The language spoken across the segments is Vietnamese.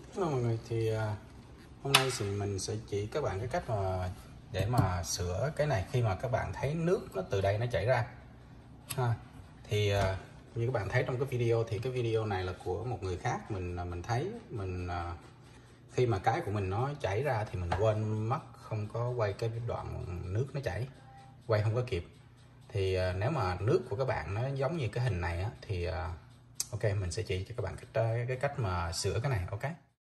Hello mọi người, thì hôm nay thì mình sẽ chỉ các bạn cái cách mà để mà sửa cái này khi mà các bạn thấy nước nó từ đây nó chảy ra ha. Thì như các bạn thấy trong cái video, thì cái video này là của một người khác. Mình thấy khi mà cái của mình nó chảy ra thì mình quên mất không có quay cái đoạn nước nó chảy, quay không có kịp. Thì nếu mà nước của các bạn nó giống như cái hình này á, thì ok, mình sẽ chỉ cho các bạn cái cách mà sửa cái này. Ok,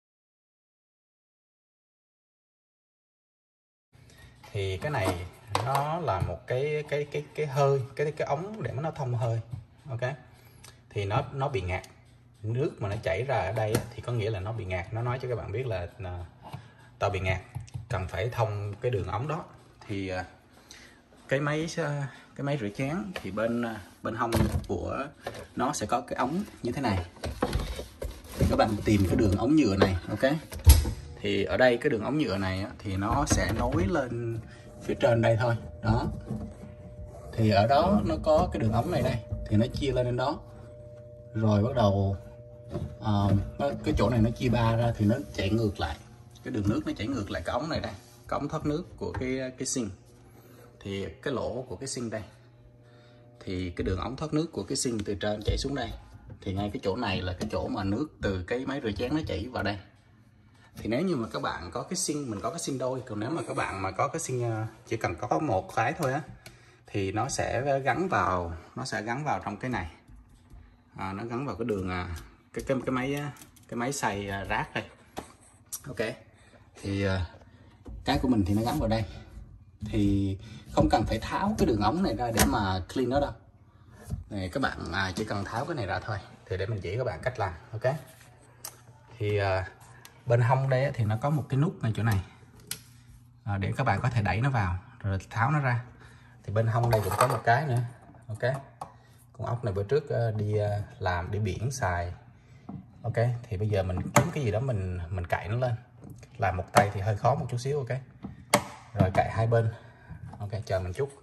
thì cái này nó là một cái hơi, cái ống để mà nó thông hơi. Ok, thì nó bị ngạt nước mà nó chảy ra ở đây thì có nghĩa là nó bị ngạt. Nó nói cho các bạn biết là tao bị ngạt, cần phải thông cái đường ống đó. Thì cái máy rửa chén thì bên hông của nó sẽ có cái ống như thế này. Thì các bạn tìm cái đường ống nhựa này. Ok, thì ở đây cái đường ống nhựa này thì nó sẽ nối lên phía trên đây thôi đó. Thì ở đó nó có cái đường ống này đây, thì nó chia lên đến đó, rồi bắt đầu cái chỗ này nó chia ba ra thì nó chảy ngược lại, cái đường nước nó chảy ngược lại cái ống này đây, cái ống thoát nước của cái sink. Thì cái lỗ của cái sink đây, thì cái đường ống thoát nước của cái sink từ trên chảy xuống đây, thì ngay cái chỗ này là cái chỗ mà nước từ cái máy rửa chén nó chảy vào đây. Thì nếu như mà các bạn có cái sink, mình có cái sink đôi, còn nếu mà các bạn mà có cái sink chỉ cần có một cái thôi á, thì nó sẽ gắn vào trong cái này. Nó gắn vào cái đường cái máy xay rác đây. Ok, thì cái của mình thì nó gắn vào đây, thì không cần phải tháo cái đường ống này ra để mà clean nó đâu. Này, các bạn chỉ cần tháo cái này ra thôi. Thì để mình chỉ các bạn cách làm. Ok, thì bên hông đây thì nó có một cái nút ngay chỗ này, để các bạn có thể đẩy nó vào rồi tháo nó ra. Thì bên hông đây cũng có một cái nữa. Ok, con ốc này bữa trước làm đi biển xài. Ok, thì bây giờ mình kiếm cái gì đó mình cạy nó lên. Làm một tay thì hơi khó một chút xíu. Ok, rồi cạy hai bên. Ok, chờ mình chút.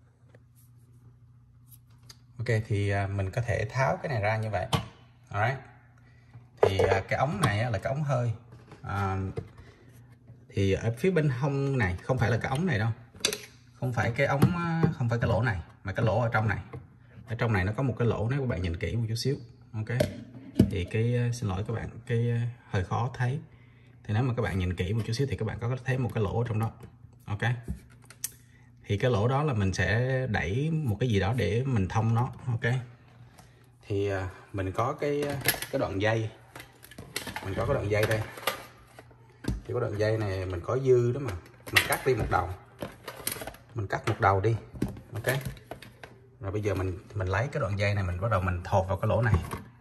Ok, thì mình có thể tháo cái này ra như vậy. Alright. Thì cái ống này là cái ống hơi. Thì ở phía bên hông này không phải là cái ống này đâu, không phải cái ống, không phải cái lỗ này, mà cái lỗ ở trong này. Ở trong này nó có một cái lỗ, nếu các bạn nhìn kỹ một chút xíu. Ok, thì xin lỗi các bạn, cái hơi khó thấy. Thì nếu mà các bạn nhìn kỹ một chút xíu thì các bạn có thấy một cái lỗ ở trong đó. Ok, thì cái lỗ đó là mình sẽ đẩy một cái gì đó để mình thông nó. Ok, thì mình có cái đoạn dây, mình có cái đoạn dây đây. Thì cái đoạn dây này mình có dư đó mà, mình cắt đi một đầu, mình cắt một đầu đi. Ok, rồi bây giờ mình lấy cái đoạn dây này, mình bắt đầu mình thột vào cái lỗ này.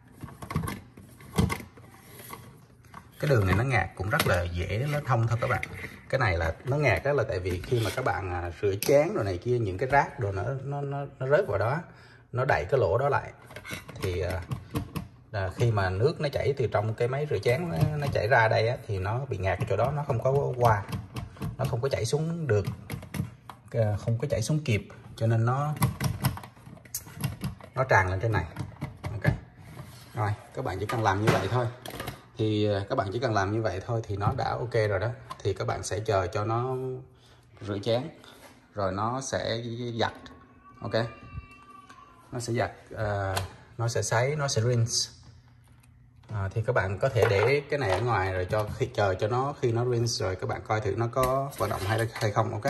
Cái đường này nó ngạt cũng rất là dễ nó thông thôi các bạn. Cái này là nó ngạt đó là tại vì khi mà các bạn rửa chén rồi này kia, những cái rác đồ nó rớt vào đó, nó đậy cái lỗ đó lại. Thì khi mà nước nó chảy từ trong cái máy rửa chén nó chảy ra đây á, thì nó bị ngạt cái chỗ đó, nó không có qua, nó không có chảy xuống được, không có chảy xuống kịp, cho nên nó tràn lên trên này. Ok, rồi các bạn chỉ cần làm như vậy thôi. Thì các bạn chỉ cần làm như vậy thôi thì nó đã ok rồi đó. Thì các bạn sẽ chờ cho nó rửa chén rồi nó sẽ giặt. Ok, nó sẽ giặt, nó sẽ sấy, nó sẽ rinse. Thì các bạn có thể để cái này ở ngoài rồi chờ cho nó, khi nó rinse rồi các bạn coi thử nó có hoạt động hay không. Ok,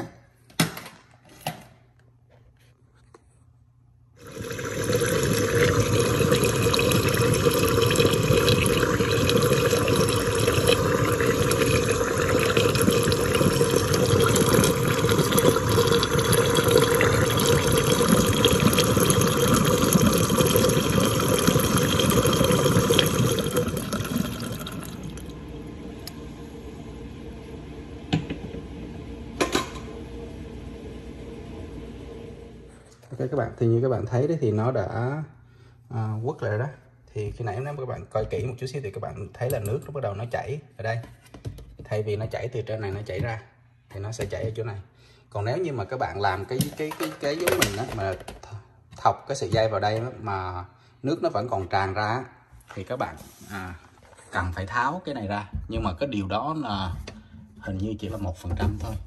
ok các bạn, thì như các bạn thấy đấy thì nó đã quất lại rồi đó. Thì khi nãy nếu các bạn coi kỹ một chút xíu thì các bạn thấy là nước nó bắt đầu nó chảy ở đây. Thay vì nó chảy từ trên này nó chảy ra thì nó sẽ chảy ở chỗ này. Còn nếu như mà các bạn làm cái giống mình đó, mà thọc cái sợi dây vào đây đó, mà nước nó vẫn còn tràn ra, thì các bạn cần phải tháo cái này ra, nhưng mà cái điều đó là hình như chỉ là 1% thôi.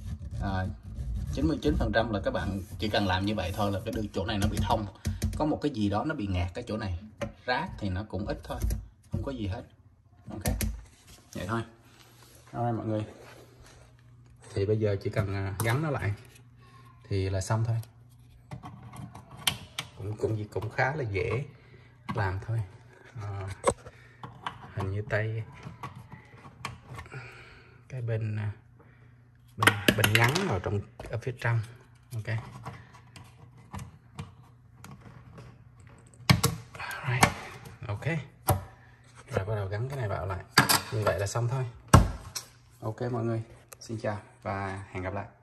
99% là các bạn chỉ cần làm như vậy thôi là cái chỗ này nó bị thông, có một cái gì đó nó bị ngạt cái chỗ này, rác thì nó cũng ít thôi, không có gì hết. Ok, vậy thôi. Rồi mọi người, thì bây giờ chỉ cần gắn nó lại thì là xong thôi, cũng khá là dễ làm thôi. Hình như tay cái bên ngắn vào ở phía trong. Ok, right. Ok, rồi bắt đầu gắn cái này vào lại, như vậy là xong thôi. Ok mọi người, xin chào và hẹn gặp lại.